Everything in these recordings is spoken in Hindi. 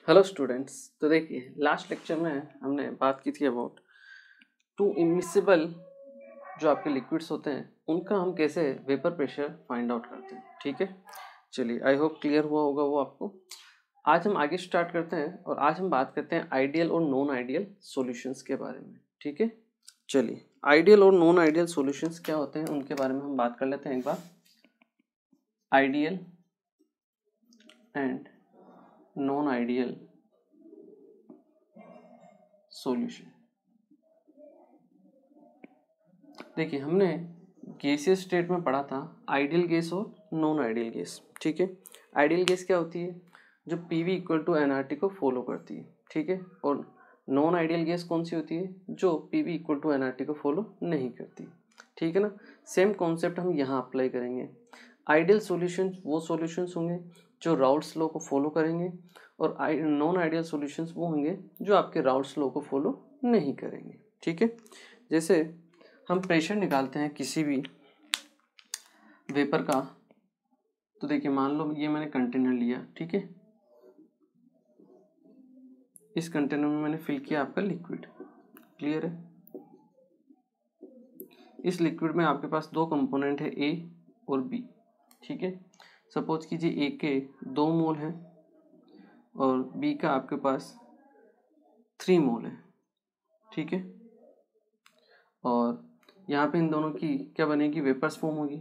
Hello students. तो देखिए लास्ट लेक्चर में हमने बात की थी अबाउट टू इमिसिबल जो आपके लिक्विड्स होते हैं उनका हम कैसे वेपर प्रेशर फाइंड आउट करते हैं। ठीक है, चलिए आई होप क्लियर हुआ होगा वो आपको। आज हम आगे स्टार्ट करते हैं और आज हम बात करते हैं आइडियल और नॉन आइडियल सॉल्यूशंस के बारे में। ठीक है, चलिए आइडियल और नॉन आइडियल सॉल्यूशंस क्या होते हैं उनके बारे में हम बात कर लेते हैं एक बार। Ideal and non ideal solution. देखिए हमने गैसियस स्टेट में पढ़ा था आइडियल गैस और नॉन आइडियल गैस। ठीक है, आइडियल गैस क्या होती है? जो पीवी इक्वल टू एनआरटी को फॉलो करती है। ठीक है, और नॉन आइडियल गैस कौन सी होती है? जो पीवी इक्वल टू एनआरटी को फॉलो नहीं करती। ठीक है ना, सेम कॉन्सेप्ट हम यहाँ अप्लाई करेंगे। आइडियल सॉल्यूशंस वो सॉल्यूशंस होंगे जो राउल्ट्स लॉ को फॉलो करेंगे और नॉन आइडियल सॉल्यूशंस वो होंगे जो आपके राउल्ट्स लॉ को फॉलो नहीं करेंगे। ठीक है, जैसे हम प्रेशर निकालते हैं किसी भी वेपर का, तो देखिए मान लो ये मैंने कंटेनर लिया। ठीक है, इस कंटेनर में मैंने फिल किया आपका लिक्विड। क्लियर है? इस लिक्विड में आपके पास दो कंपोनेंट है ए और बी। ठीक है, सपोज कीजिए ए के 2 मोल है और बी का आपके पास 3 मोल है। ठीक है, और यहाँ पे इन दोनों की क्या बनेगी? वेपर्स फॉर्म होगी।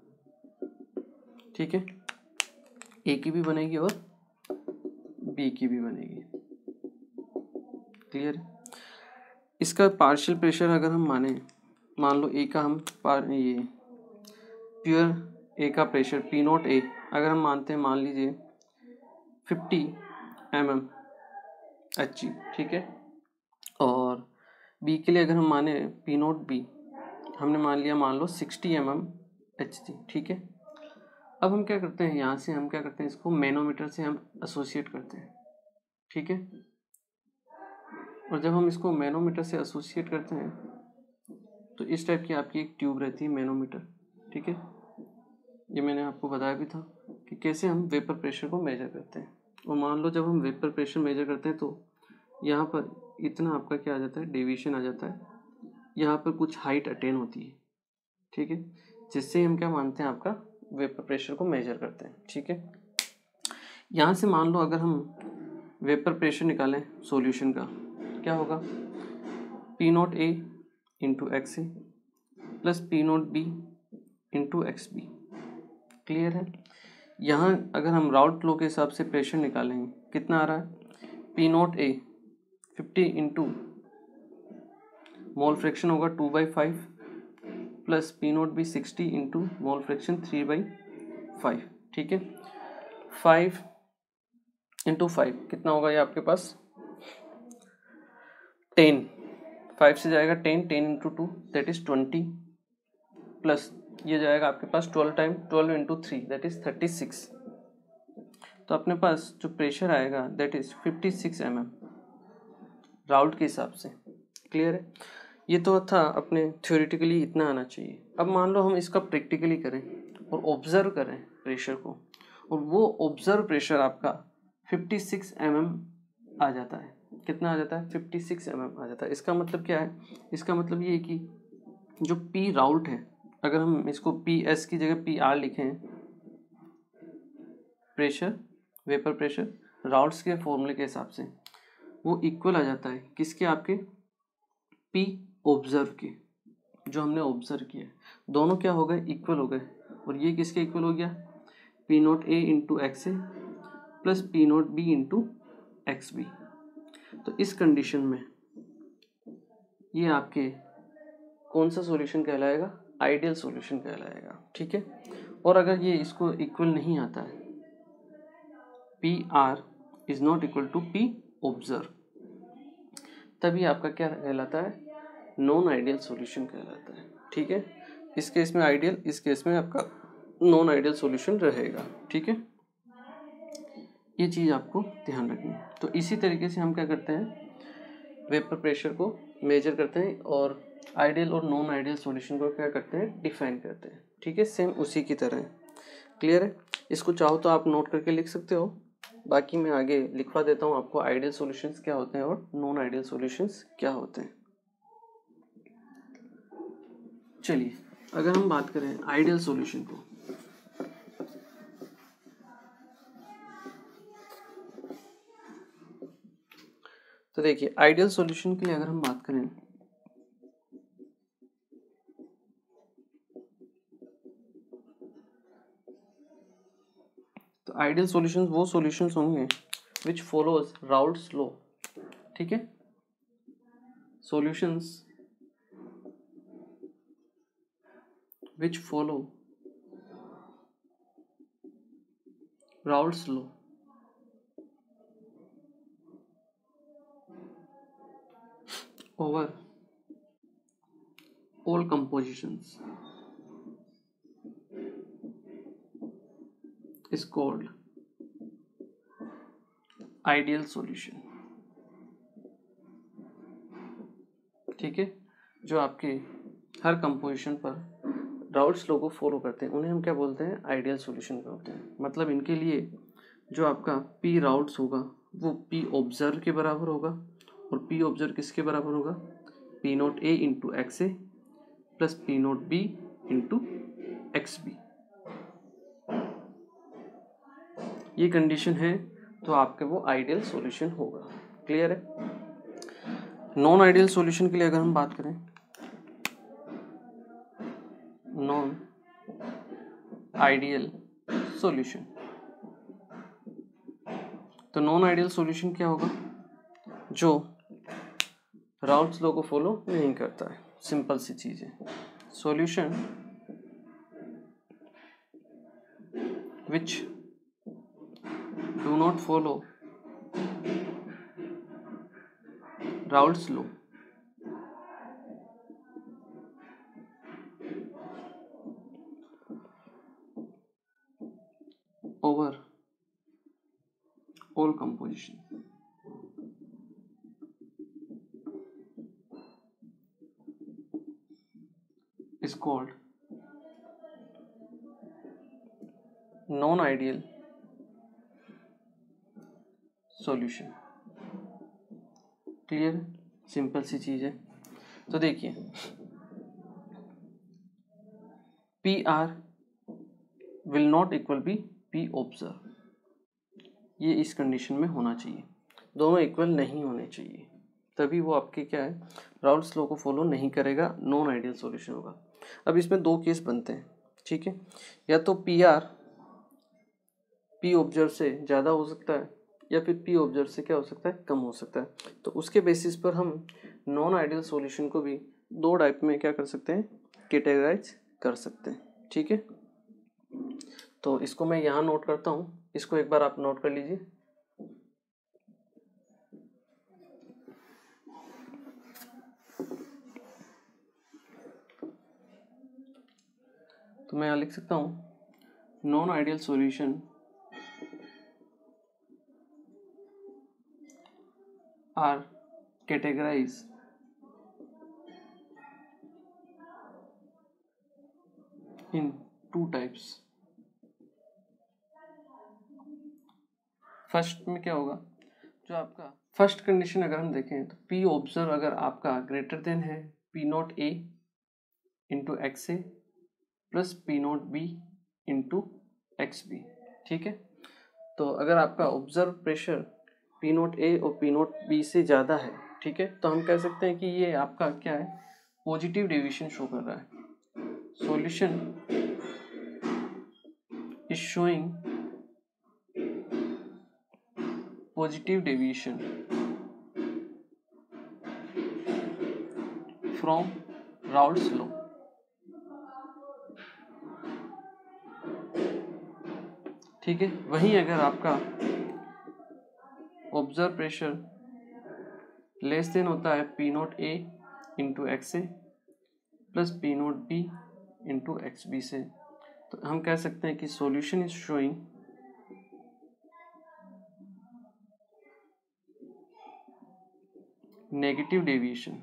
ठीक है, ए की भी बनेगी और बी की भी बनेगी। क्लियर? इसका पार्शियल प्रेशर अगर हम मान लो ए का हम ये प्योर ए का प्रेशर पी नॉट ए अगर हम मानते हैं, मान लीजिए 50 mm Hg। ठीक है, और बी के लिए अगर हम माने पी नॉट बी हमने मान लो 60 mm Hg। ठीक है, अब हम क्या करते हैं, यहाँ से हम क्या करते हैं, इसको मैनोमीटर से हम एसोसिएट करते हैं। ठीक है, और जब हम इसको मैनोमीटर से एसोसिएट करते हैं तो इस टाइप की आपकी एक ट्यूब रहती है मैनोमीटर। ठीक है, ये मैंने आपको बताया भी था कि कैसे हम वेपर प्रेशर को मेजर करते हैं। और मान लो जब हम वेपर प्रेशर मेजर करते हैं तो यहाँ पर इतना आपका क्या आ जाता है, डेविएशन आ जाता है। यहाँ पर कुछ हाइट अटेन होती है। ठीक है, जिससे हम क्या मानते हैं, आपका वेपर प्रेशर को मेजर करते हैं। ठीक है, यहाँ से मान लो अगर हम वेपर प्रेशर निकालें सॉल्यूशन का, क्या होगा? P not A into X A plus P not B into X B. Clear है? यहाँ अगर हम राउल्ट लॉ के हिसाब से प्रेशर निकालेंगे कितना आ रहा है? P not A 50 into mole fraction होगा 2/5 plus P not B 60 into mole fraction 3/5। ठीक है, 5 इंटू 5 कितना होगा ये आपके पास? 10। 5 से जाएगा 10 इंटू 2 दैट इज 20 प्लस ये जाएगा आपके पास 12 इंटू 3 दैट इज 36। तो अपने पास जो प्रेशर आएगा दैट इज 56 mm राउल्ट के हिसाब से। क्लियर है? ये तो था अपने थ्योरेटिकली इतना आना चाहिए। अब मान लो हम इसका प्रैक्टिकली करें और ऑब्जर्व करें प्रेशर को, और वो ऑब्जर्व प्रेशर आपका 56 mm आ जाता है। कितना आ जाता है? 56 mm आ जाता है। इसका मतलब क्या है? इसका मतलब ये है कि जो पी राउल्ट है, अगर हम इसको पी एस की जगह पी आर लिखें, प्रेशर वेपर प्रेशर राउल्ट्स के फॉर्मूले के हिसाब से वो इक्वल आ जाता है किसके? आपके पी ऑब्जर्व के, जो हमने ऑब्जर्व किया। दोनों क्या हो गए? इक्वल हो गए। और ये किसके इक्वल हो गया? P not A into X A plus P not B into X B. तो इस कंडीशन में ये आपके कौन सा सॉल्यूशन कहलाएगा? आइडियल सॉल्यूशन कहलाएगा। ठीक है, और अगर ये इसको इक्वल नहीं आता है, P R is not equal to P observe, तभी आपका क्या कहलाता है? नॉन आइडियल सॉल्यूशन कहलाता है। ठीक है, इस केस में आइडियल, इस केस में आपका नॉन आइडियल सॉल्यूशन रहेगा। ठीक है, ये चीज़ आपको ध्यान रखनी है। तो इसी तरीके से हम क्या करते हैं, वेपर प्रेशर को मेजर करते हैं और आइडियल और नॉन आइडियल सॉल्यूशन को क्या करते हैं? डिफाइन करते हैं। ठीक है, सेम उसी की तरह है। क्लियर है? इसको चाहो तो आप नोट करके लिख सकते हो। बाकी मैं आगे लिखवा देता हूँ आपको आइडियल सॉल्यूशंस क्या होते हैं और नॉन आइडियल सॉल्यूशंस क्या होते हैं। चलिए अगर हम बात करें आइडियल सॉल्यूशन को, तो देखिए आइडियल सॉल्यूशन के लिए अगर हम बात करें तो आइडियल सॉल्यूशंस वो सॉल्यूशंस होंगे विच फॉलोज राउल्ट्स लॉ। ठीक है, solutions which follow Raoult's law over all compositions is called ideal solution। ठीक है, जो आपके हर कंपोजिशन पर राउल्ट्स लॉ को फॉलो करते हैं उन्हें हम क्या बोलते हैं, आइडियल सॉल्यूशन बोलते हैं। मतलब इनके लिए जो आपका पी राउल्ट्स होगा वो पी ऑब्जर्व के बराबर होगा, और पी ऑब्जर्व किसके बराबर होगा, P not A into X A plus P not B into X B. ये कंडीशन है तो आपके वो आइडियल सॉल्यूशन होगा। क्लियर है। नॉन आइडियल सॉल्यूशन के लिए अगर हम बात करें, नॉन आइडियल सॉल्यूशन, तो नॉन आइडियल सॉल्यूशन क्या होगा, जो राउल्ट्स लॉ को फॉलो नहीं करता है। सिंपल सी चीज है, solution which do not follow Raoult's law over all composition is called non-ideal solution। Clear, simple सी चीज है। तो देखिए P R will not equal be P observe, ये इस कंडीशन में होना चाहिए, दोनों इक्वल नहीं होने चाहिए, तभी वो आपके क्या है, राउल्ट्स लॉ को फॉलो नहीं करेगा, नॉन आइडियल सॉल्यूशन होगा। अब इसमें दो केस बनते हैं। ठीक है, या तो पी आर पी ऑब्जर्व से ज़्यादा हो सकता है, या फिर पी ऑब्जर्व से क्या हो सकता है, कम हो सकता है। तो उसके बेसिस पर हम नॉन आइडियल सॉल्यूशन को भी दो टाइप में क्या कर सकते हैं, कैटेगराइज कर सकते हैं। ठीक है, तो इसको मैं यहाँ नोट करता हूँ, इसको एक बार आप नोट कर लीजिए। तो मैं यहाँ लिख सकता हूँ non ideal solution are categorize in two types. First में क्या होगा, जो आपका फर्स्ट कंडीशन अगर हम देखें तो पी ऑब्जर्व अगर आपका ग्रेटर देन है P not A into X A plus P not B into X B. ठीक है, तो अगर आपका observe pressure P not A और पी नॉट बी से ज़्यादा है, ठीक है, तो हम कह सकते हैं कि ये आपका क्या है, पॉजिटिव डेविएशन शो कर रहा है। Solution is showing positive deviation from Raoult's law. ठीक है, वहीं अगर आपका ऑब्जर्व प्रेशर लेस देन होता है P not A into X A plus P not B into X B से, तो हम कह सकते हैं कि solution is showing negative deviation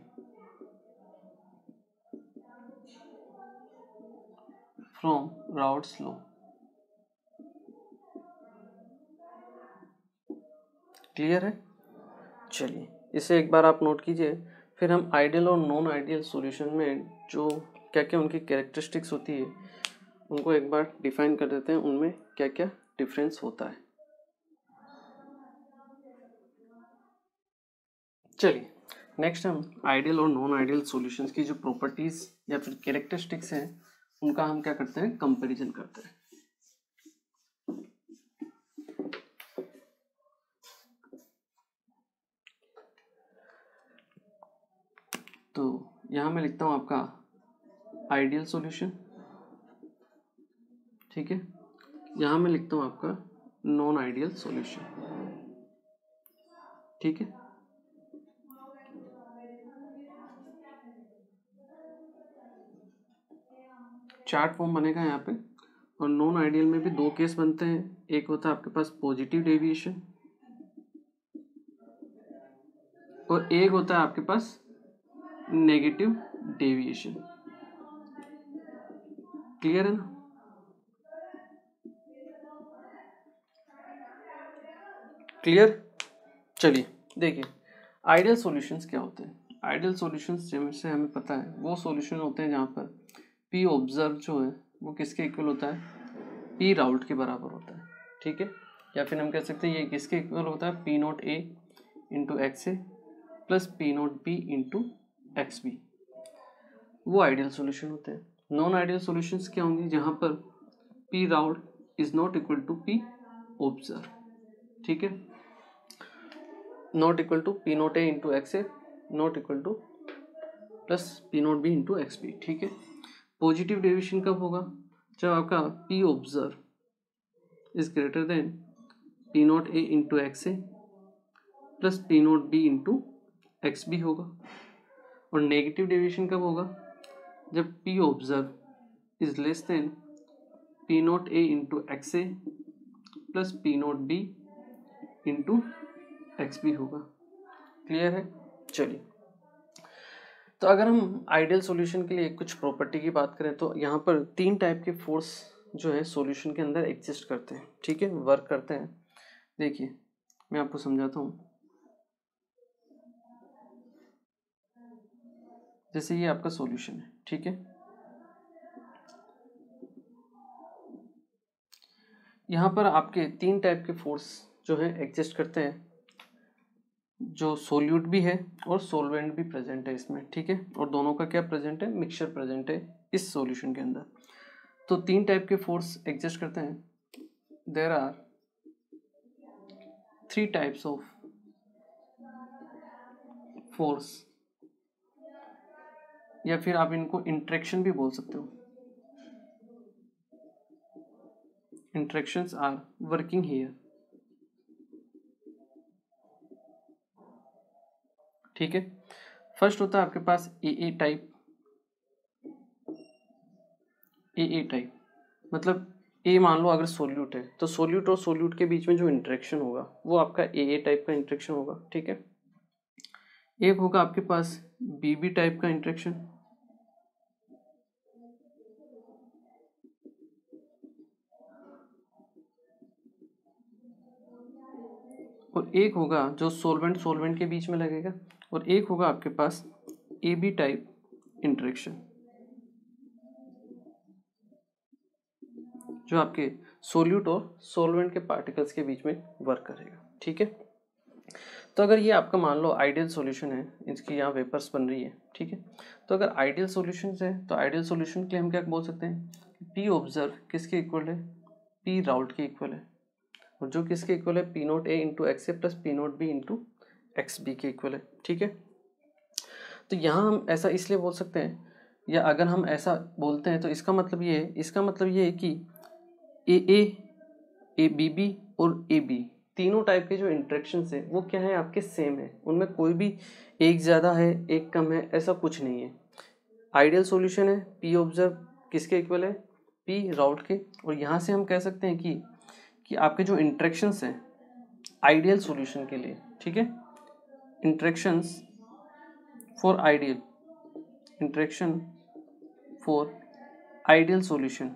from Raoult's law. Clear है? चलिए इसे एक बार आप नोट कीजिए। फिर हम आइडियल और नॉन आइडियल सॉल्यूशन में जो क्या क्या उनकी कैरेक्टरिस्टिक्स होती है उनको एक बार डिफाइन कर देते हैं, उनमें क्या क्या डिफरेंस होता है। चलिए नेक्स्ट हम आइडियल और नॉन आइडियल सॉल्यूशंस की जो प्रॉपर्टीज या फिर कैरेक्टरिस्टिक्स हैं उनका हम क्या करते हैं, कंपैरिजन करते हैं। तो यहाँ मैं लिखता हूँ आपका आइडियल सॉल्यूशन, ठीक है। यहाँ मैं लिखता हूँ आपका नॉन आइडियल सॉल्यूशन, ठीक है। चार्ट फॉर्म बनेगा यहाँ पे। और नॉन आइडियल में भी दो केस बनते हैं, एक होता है आपके पास पॉजिटिव डेविएशन और एक होता है आपके पास नेगेटिव डेविएशन। क्लियर है ना? क्लियर? चलिए देखिए आइडियल सॉल्यूशंस क्या होते हैं। आइडियल सॉल्यूशंस जैसे हमें पता है वो सॉल्यूशन होते हैं जहाँ पर पी ऑब्जर्व जो है वो किसके इक्वल होता है, पी राउट के बराबर होता है, ठीक है। या फिर हम कह सकते हैं ये किसके इक्वल होता है, P not A into X A plus P not B into X B. वो आइडियल सॉल्यूशन होते हैं। नॉन आइडियल सॉल्यूशंस क्या होंगे, जहाँ पर P Raoult is not equal to P observe, ठीक है। Not equal to P not A into X A not equal to plus P not B into X B, ठीक है। पॉजिटिव डेविएशन कब होगा, जब आपका P observe is greater than P not A into X A plus P not B into X B होगा। और नेगेटिव डेविएशन कब होगा, जब P observe is less than P not A into X A plus P not B into X B होगा। क्लियर है? चलिए तो अगर हम आइडियल सॉल्यूशन के लिए कुछ प्रॉपर्टी की बात करें तो यहाँ पर तीन टाइप के फोर्स जो है सॉल्यूशन के अंदर एग्जिस्ट करते हैं, ठीक है, वर्क करते हैं। देखिए मैं आपको समझाता हूँ। जैसे ये आपका सॉल्यूशन है, ठीक है। यहाँ पर आपके तीन टाइप के फोर्स जो है एग्जिस्ट करते हैं, जो सोल्यूट भी है और सोलवेंट भी प्रेजेंट है इसमें, ठीक है। और दोनों का क्या प्रेजेंट है, मिक्सचर प्रेजेंट है इस सॉल्यूशन के अंदर। तो तीन टाइप के फोर्स एग्जिस्ट करते हैं। There are three types of force, या फिर आप इनको इंट्रैक्शन भी बोल सकते हो। इंट्रैक्शंस आर वर्किंग हियर, ठीक है। फर्स्ट होता है आपके पास ए टाइप। ए टाइप मतलब ए मान लो अगर सोल्यूट है तो सोल्यूट और सोल्यूट के बीच में जो इंटरेक्शन होगा वो आपका ए टाइप का इंटरेक्शन होगा, ठीक है। एक होगा आपके पास बी टाइप का इंटरेक्शन, और एक होगा जो सोलवेंट सोलवेंट के बीच में लगेगा, और एक होगा आपके पास ए बी टाइप इंटरेक्शन जो आपके सोल्यूट और सोलवेंट के पार्टिकल्स के बीच में वर्क करेगा, ठीक है। तो अगर ये आपका मान लो आइडियल सॉल्यूशन है, इसकी यहाँ वेपर्स बन रही है, ठीक है। तो अगर आइडियल सॉल्यूशन है तो आइडियल सॉल्यूशन के लिए हम क्या बोल सकते हैं, पी ऑब्जर्व किसके इक्वल है, पी राउट के इक्वल है, और जो किसके इक्वल है, P naught A into X A plus P naught B into X B के इक्वल है, ठीक है। तो यहाँ हम ऐसा इसलिए बोल सकते हैं, या अगर हम ऐसा बोलते हैं तो इसका मतलब ये है कि ए बी और ए बी तीनों टाइप के जो इंटरेक्शंस है वो क्या है, आपके सेम है। उनमें कोई भी एक ज़्यादा है एक कम है ऐसा कुछ नहीं है। आइडियल सॉल्यूशन है, पी ऑब्जर्व किसके इक्वल है, पी राउट के। और यहाँ से हम कह सकते हैं कि आपके जो इंटरेक्शंस हैं आइडियल सॉल्यूशन के लिए, ठीक है, interactions for ideal, interaction for ideal solution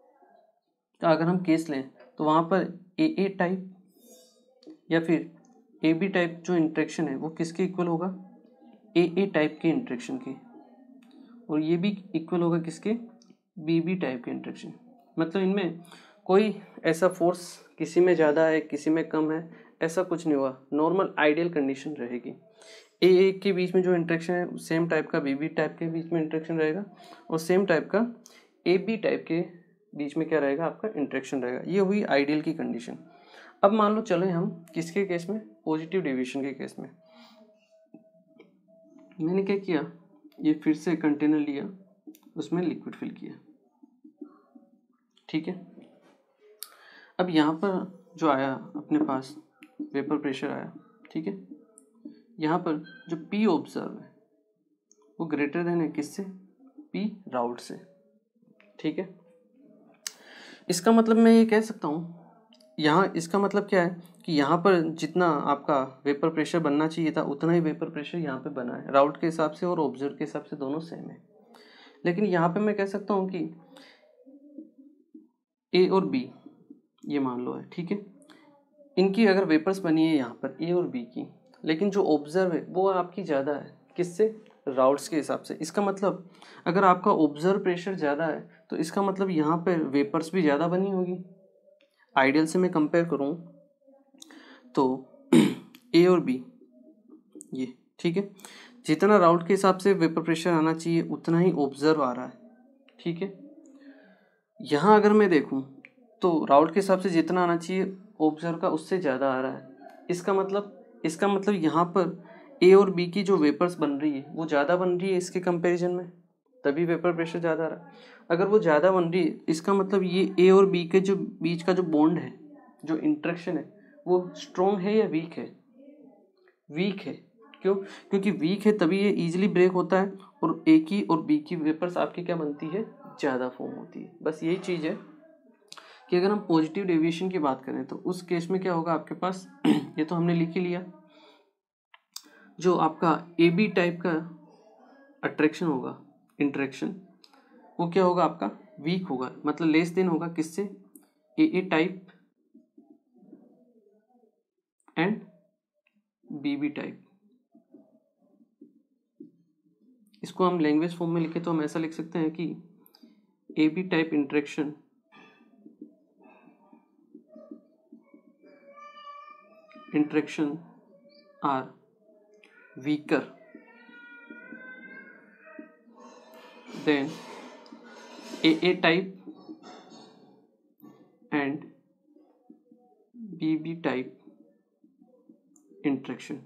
का अगर हम केस लें तो वहाँ पर ए टाइप या फिर ए बी टाइप जो इंटरेक्शन है वो किसके इक्वल होगा, ए टाइप के इंटरेक्शन के, और ये भी इक्वल होगा किसके, बी टाइप के इंटरेक्शन। मतलब इनमें कोई ऐसा फोर्स किसी में ज़्यादा है किसी में कम है ऐसा कुछ नहीं हुआ, नॉर्मल आइडियल कंडीशन रहेगी। ए के बीच में जो इंटरेक्शन है सेम टाइप का बी टाइप के बीच में इंटरेक्शन रहेगा, और सेम टाइप का ए बी टाइप के बीच में क्या रहेगा, आपका इंटरेक्शन रहेगा। ये हुई आइडियल की कंडीशन। अब मान लो चले हम किसके केस में, पॉजिटिव डेविएशन के केस में। मैंने क्या किया, ये फिर से कंटेनर लिया, उसमें लिक्विड फिल किया, ठीक है। अब यहाँ पर जो आया अपने पास वेपर प्रेशर आया, ठीक है। यहाँ पर जो पी ऑब्जर्व है वो ग्रेटर देन है किससे, पी राउट से, ठीक है। इसका मतलब मैं ये कह सकता हूँ यहाँ, इसका मतलब क्या है कि यहाँ पर जितना आपका वेपर प्रेशर बनना चाहिए था उतना ही वेपर प्रेशर यहाँ पे बना है, राउट के हिसाब से और ऑब्जर्व के हिसाब से दोनों सेम है। लेकिन यहाँ पे मैं कह सकता हूँ कि ए और बी ये मान लो है, ठीक है। इनकी अगर वेपर्स बनी है यहाँ पर ए और बी की, लेकिन जो ऑब्जर्व है वो आपकी ज़्यादा है किससे, राउट्स के हिसाब से। इसका मतलब अगर आपका ऑब्जर्व प्रेशर ज़्यादा है तो इसका मतलब यहाँ पर वेपर्स भी ज़्यादा बनी होगी। आइडियल से मैं कंपेयर करूँ तो ए और बी ये, ठीक है। जितना राउट के हिसाब से वेपर प्रेशर आना चाहिए उतना ही ऑब्जर्व आ रहा है, ठीक है। यहाँ अगर मैं देखूँ तो राउट के हिसाब से जितना आना चाहिए ऑब्जर्व का उससे ज़्यादा आ रहा है। इसका मतलब यहाँ पर ए और बी की जो वेपर्स बन रही है वो ज़्यादा बन रही है इसके कंपैरिजन में, तभी वेपर प्रेशर ज़्यादा आ रहा है। अगर वो ज़्यादा बन रही है इसका मतलब ये ए और बी के जो बीच का जो बॉन्ड है, जो इंटरेक्शन है वो स्ट्रॉन्ग है या वीक है, वीक है। क्यों, क्योंकि वीक है तभी ये इजीली ब्रेक होता है और ए की और बी की वेपर्स आपकी क्या बनती है, ज़्यादा फॉर्म होती है। बस यही चीज़ है कि अगर हम पॉजिटिव डेविएशन की बात करें तो उस केस में क्या होगा आपके पास ये तो हमने लिख ही लिया, जो आपका ए बी टाइप का अट्रैक्शन होगा, इंटरेक्शन, वो क्या होगा आपका वीक होगा, मतलब लेस देन होगा किससे, A type and B type. इसको हम लैंग्वेज फॉर्म में लिखे तो हम ऐसा लिख सकते हैं कि A B type interaction are weaker than AA type and BB type interaction.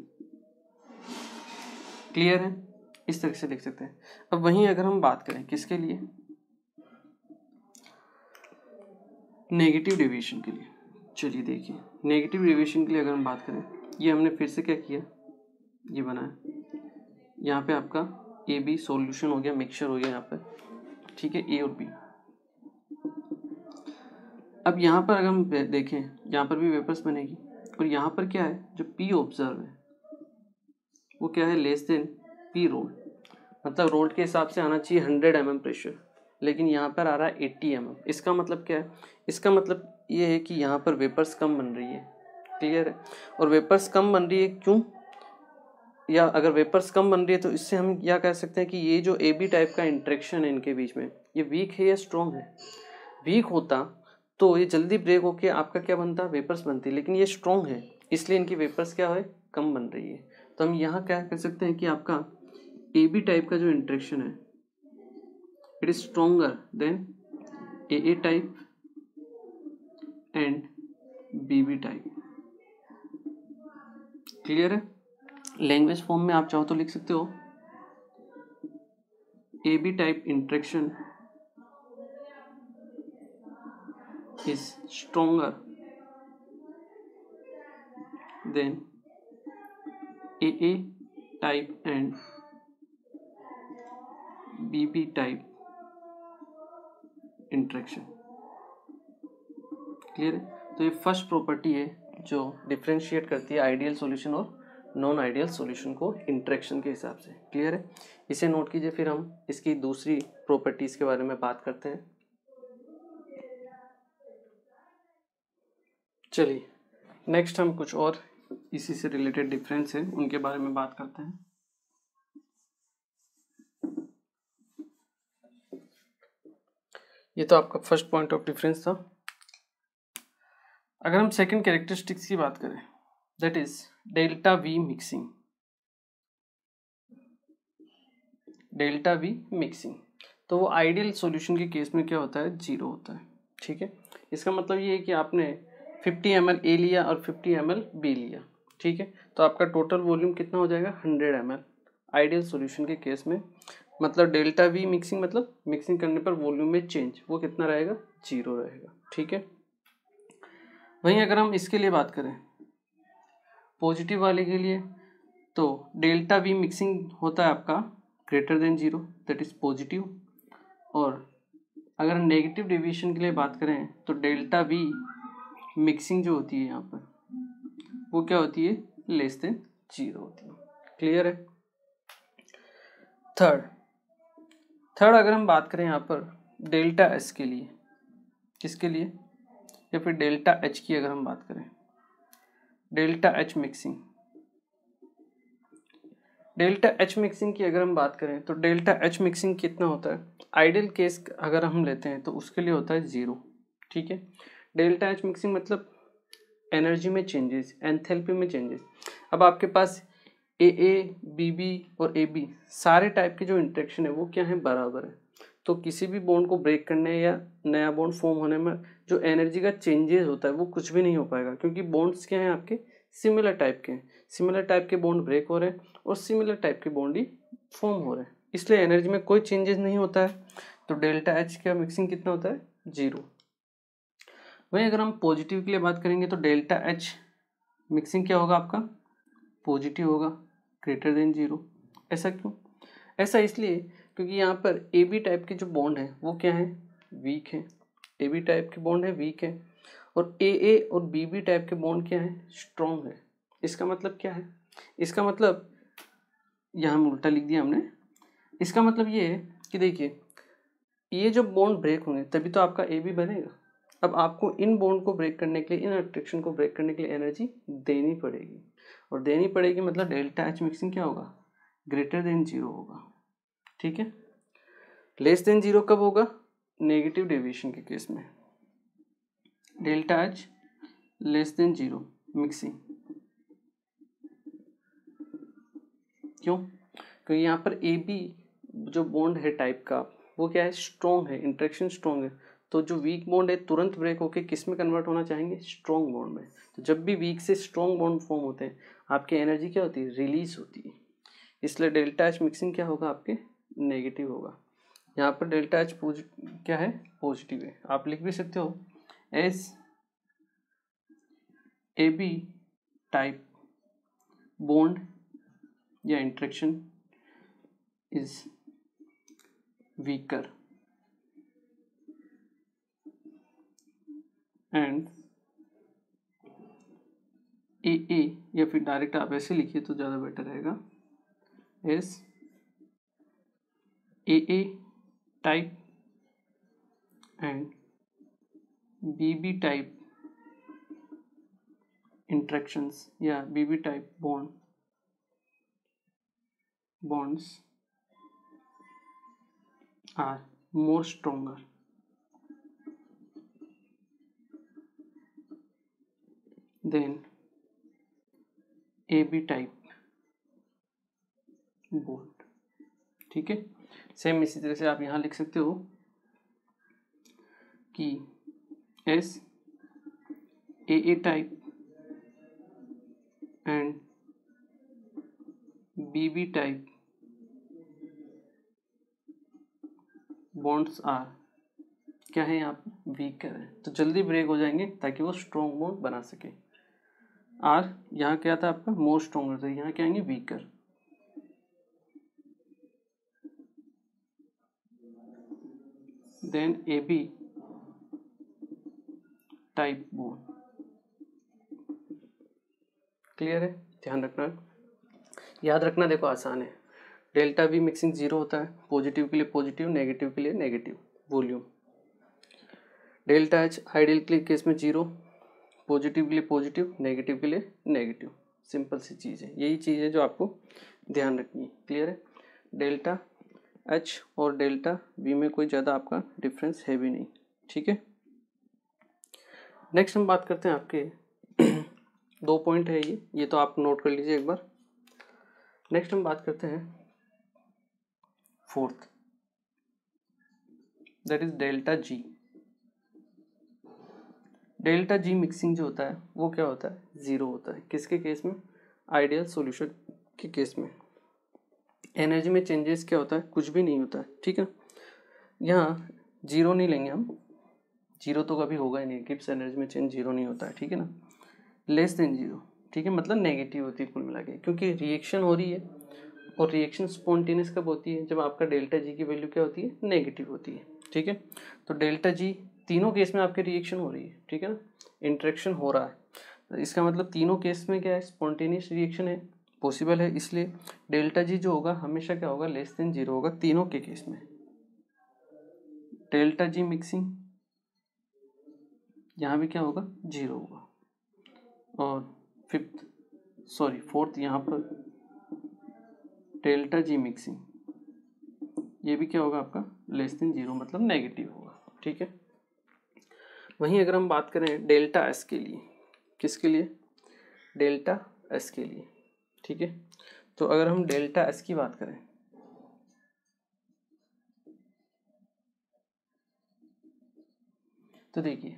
Clear है, इस तरह से लिख सकते हैं। अब वहीं अगर हम बात करें किसके लिए, नेगेटिव डेविएशन के लिए, चलिए देखिए नेगेटिव डेविएशन के लिए अगर हम बात करें, ये हमने फिर से क्या किया, ये बनाया यहाँ पे आपका ए बी सॉल्यूशन हो गया, मिक्सचर हो गया यहाँ पे, ठीक है, ए और बी। अब यहाँ पर अगर हम देखें यहाँ पर भी वेपर्स बनेगी और यहाँ पर क्या है, जो पी ऑब्जर्व है वो क्या है, लेस देन पी रोल, मतलब रोल के हिसाब से आना चाहिए 100 mm प्रेशर, लेकिन यहाँ पर आ रहा है 80 mm। इसका मतलब क्या है, इसका मतलब ये है कि यहाँ पर वेपर्स कम बन रही है, क्लियर है। और वेपर्स कम बन रही है क्यों, या अगर वेपर्स कम बन रही है तो इससे हम क्या कह सकते हैं कि ये जो ए बी टाइप का इंटरेक्शन है इनके बीच में, ये वीक है या स्ट्रॉन्ग है। वीक होता तो ये जल्दी ब्रेक होके आपका क्या बनता, वेपर्स बनती, लेकिन ये स्ट्रॉन्ग है इसलिए इनकी वेपर्स क्या है, कम बन रही है। तो हम यहाँ क्या कर सकते हैं कि आपका ए बी टाइप का जो इंटरेक्शन है it is stronger than A type and B type. Clear है, लैंग्वेज फॉर्म में आप चाहो तो लिख सकते हो A B type interaction is stronger than AA type and BB type interaction. Clear है, तो ये फर्स्ट प्रॉपर्टी है जो डिफ्रेंशिएट करती है आइडियल सॉल्यूशन और नॉन आइडियल सॉल्यूशन को इंट्रैक्शन के हिसाब से। क्लियर है, इसे नोट कीजिए, फिर हम इसकी दूसरी प्रॉपर्टीज के बारे में बात करते हैं। चलिए नेक्स्ट हम कुछ और इसी से रिलेटेड डिफरेंस है उनके बारे में बात करते हैं। ये तो आपका फर्स्ट पॉइंट ऑफ डिफरेंस था। अगर हम सेकंड कैरेक्टरिस्टिक्स की बात करें, that is delta V mixing. Delta V mixing, तो वो आइडियल सॉल्यूशन के केस में क्या होता है, 0 होता है। ठीक है, इसका मतलब ये है कि आपने 50 ml ए लिया और 50 ml बी लिया। ठीक है, तो आपका टोटल वॉल्यूम कितना हो जाएगा, 100 ml आइडियल सॉल्यूशन के केस में। मतलब डेल्टा वी मिक्सिंग मतलब मिक्सिंग करने पर वॉल्यूम में चेंज वो कितना रहेगा, 0 रहेगा। ठीक है, वहीं अगर हम इसके लिए बात करें पॉजिटिव वाले के लिए, तो डेल्टा वी मिक्सिंग होता है आपका greater than 0, that is positive. और अगर नेगेटिव डेविएशन के लिए बात करें तो डेल्टा वी मिक्सिंग जो होती है यहाँ पर वो क्या होती है, लेस देन 0 होती है। क्लियर है। थर्ड अगर हम बात करें यहाँ पर डेल्टा एस के लिए, किसके लिए, या फिर डेल्टा एच की अगर हम बात करें, delta H mixing. Delta H mixing की अगर हम बात करें तो डेल्टा एच मिक्सिंग कितना होता है, आइडियल केस अगर हम लेते हैं तो उसके लिए होता है 0। ठीक है, डेल्टा एच मिक्सिंग मतलब एनर्जी में चेंजेस, एंथैल्पी में चेंजेस। अब आपके पास ए बी बी और ए बी सारे टाइप के जो इंटरेक्शन है वो क्या है, बराबर है। तो किसी भी बॉन्ड को ब्रेक करने या नया बॉन्ड फॉर्म होने में जो एनर्जी का चेंजेस होता है वो कुछ भी नहीं हो पाएगा, क्योंकि बॉन्ड्स क्या हैं आपके, सिमिलर टाइप के हैं। सिमिलर टाइप के बॉन्ड ब्रेक हो रहे हैं और सिमिलर टाइप के बॉन्ड ही फॉर्म हो रहे हैं, इसलिए एनर्जी में कोई चेंजेस नहीं होता है। तो डेल्टा एच का मिक्सिंग कितना होता है, 0। वहीं अगर हम पॉजिटिव के लिए बात करेंगे तो डेल्टा एच मिक्सिंग क्या होगा आपका, पॉजिटिव होगा, ग्रेटर देन 0। ऐसा क्यों, ऐसा इसलिए क्योंकि यहाँ पर ए बी टाइप के जो बॉन्ड है वो क्या है, वीक है। ए बी टाइप के बॉन्ड है वीक है, और ए और बी बी टाइप के बॉन्ड क्या है, स्ट्रॉन्ग है। इसका मतलब क्या है, इसका मतलब यहाँ हम उल्टा लिख दिया हमने। इसका मतलब ये है कि देखिए ये जो बॉन्ड ब्रेक होंगे तभी तो आपका ए बी बनेगा। अब आपको इन बॉन्ड को ब्रेक करने के लिए, इन अट्रैक्शन को ब्रेक करने के लिए एनर्जी देनी पड़ेगी, और देनी पड़ेगी मतलब डेल्टा एच मिक्सिंग क्या होगा, ग्रेटर देन 0 होगा। ठीक है, लेस देन 0 कब होगा, नेगेटिव डेविएशन के केस में। Delta H less than 0 mixing, क्यों, क्योंकि यहाँ पर ए बी जो बॉन्ड है टाइप का वो क्या है, स्ट्रॉन्ग है, इंटरेक्शन स्ट्रॉन्ग है। तो जो वीक बॉन्ड है तुरंत ब्रेक होके किस में कन्वर्ट होना चाहेंगे, स्ट्रॉन्ग बॉन्ड में। तो जब भी वीक से स्ट्रॉन्ग बॉन्ड फॉर्म होते हैं आपकी एनर्जी क्या होती है, रिलीज होती है। इसलिए डेल्टा एच मिक्सिंग क्या होगा आपके, नेगेटिव होगा। यहाँ पर डेल्टा एच क्या है, पॉजिटिव है। आप लिख भी सकते हो as A B type bond या interaction is weaker and A या फिर डायरेक्ट आप ऐसे लिखिए तो ज़्यादा बेटर रहेगा, as A type and B type interactions या B type bonds are more stronger than AB type bond। ठीक है, सेम इसी तरह से आप यहाँ लिख सकते हो कि as A type and B type bonds are क्या है, यहाँ पर वीकर है, तो जल्दी ब्रेक हो जाएंगे ताकि वो स्ट्रॉन्ग बॉन्ड बना सके। आर यहाँ क्या था आपका, मोर स्ट्रॉन्गर, तो यहाँ क्या आएंगे, weaker. Than A B type bond. Clear है, ध्यान रखना, याद रखना, देखो आसान है। डेल्टा वी मिक्सिंग 0 होता है, पॉजिटिव के लिए पॉजिटिव, नेगेटिव के लिए negative volume. Delta H ideal के केस में 0, पॉजिटिव के लिए पॉजिटिव, नेगेटिव के लिए नेगेटिव। सिंपल सी चीज़ है, यही चीज़ है जो आपको ध्यान रखनी है। क्लियर है? डेल्टा एच और डेल्टा वी में कोई ज़्यादा आपका डिफरेंस है भी नहीं। ठीक है, नेक्स्ट हम बात करते हैं आपके 2 पॉइंट है ये तो आप नोट कर लीजिए एक बार। नेक्स्ट हम बात करते हैं fourth, that is delta G. Delta G mixing जो होता है वो क्या होता है? ज़ीरो होता है। किसके केस में? आइडियल सॉल्यूशन के केस में। एनर्जी में चेंजेस क्या होता है? कुछ भी नहीं होता है। ठीक है, यहाँ जीरो नहीं लेंगे हम, जीरो तो कभी होगा ही नहीं, गिब्स एनर्जी में चेंज जीरो नहीं होता है। ठीक है ना, लेस देन जीरो। ठीक है, मतलब नेगेटिव होती है कुल मिला के, क्योंकि रिएक्शन हो रही है और रिएक्शन स्पॉन्टेनियस कब होती है? जब आपका डेल्टा जी की वैल्यू क्या होती है? नेगेटिव होती है। ठीक है, तो डेल्टा जी तीनों केस में आपके रिएक्शन हो रही है। ठीक है ना, इंटरेक्शन हो रहा है, तो इसका मतलब तीनों केस में क्या है? स्पॉन्टेनियस रिएक्शन है, पॉसिबल है, इसलिए डेल्टा जी जो होगा हमेशा क्या होगा? लेस देन जीरो होगा तीनों के केस में। डेल्टा जी मिक्सिंग यहाँ भी क्या होगा? जीरो होगा। और फोर्थ यहाँ पर डेल्टा जी मिक्सिंग, ये भी क्या होगा आपका? लेस देन जीरो, मतलब नेगेटिव होगा। ठीक है, वहीं अगर हम बात करें डेल्टा एस के लिए, किसके लिए? डेल्टा एस के लिए। ठीक है, तो अगर हम डेल्टा एस की बात करें तो देखिए,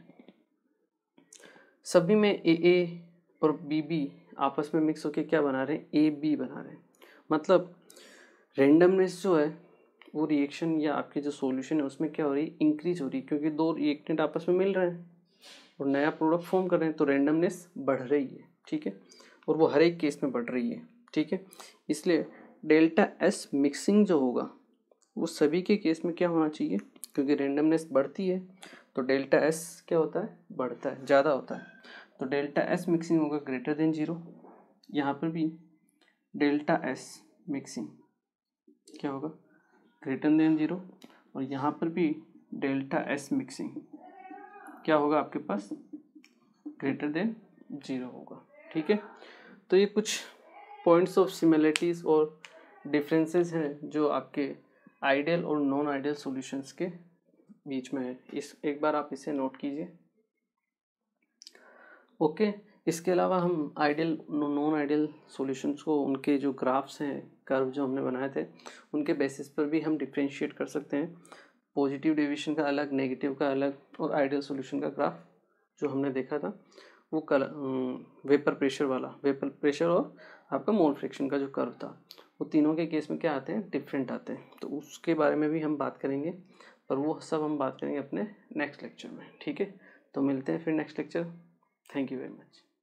सभी में ए और बी आपस में मिक्स होकर क्या बना रहे हैं? ए बी बना रहे हैं। मतलब रेंडमनेस जो है वो रिएक्शन या आपके जो सॉल्यूशन है उसमें क्या हो रही है? इंक्रीज हो रही है, क्योंकि दो रिएक्टेंट आपस में मिल रहे हैं और नया प्रोडक्ट फॉर्म कर रहे हैं, तो रेंडमनेस बढ़ रही है। ठीक है, और वो हर एक केस में बढ़ रही है। ठीक है, इसलिए डेल्टा एस मिक्सिंग जो होगा वो सभी के केस में क्या होना चाहिए? क्योंकि रेंडमनेस बढ़ती है तो डेल्टा एस क्या होता है? बढ़ता है, ज़्यादा होता है। तो डेल्टा एस मिक्सिंग होगा ग्रेटर देन जीरो। यहाँ पर भी डेल्टा एस मिक्सिंग क्या होगा? Greater than zero. और यहाँ पर भी डेल्टा एस मिक्सिंग क्या होगा आपके पास? ग्रेटर देन जीरो होगा। ठीक है, तो ये कुछ पॉइंट्स ऑफ सिमिलरिटीज़ और डिफरेंसेस हैं जो आपके आइडियल और नॉन आइडियल सॉल्यूशंस के बीच में है। इस एक बार आप इसे नोट कीजिए। ओके, इसके अलावा हम आइडियल नॉन आइडियल सॉल्यूशंस को उनके जो ग्राफ्स हैं, कर्व जो हमने बनाए थे, उनके बेसिस पर भी हम डिफ्रेंशिएट कर सकते हैं। पॉजिटिव डेविएशन का अलग, नेगेटिव का अलग, और आइडियल सॉल्यूशन का ग्राफ जो हमने देखा था वो वेपर प्रेशर और आपका मोल फ्रैक्शन का जो कर्व था, वो तीनों के केस में क्या आते हैं? डिफरेंट आते हैं। तो उसके बारे में भी हम बात करेंगे, पर वो सब हम बात करेंगे अपने नेक्स्ट लेक्चर में। ठीक है, तो मिलते हैं फिर next lecture. Thank you very much.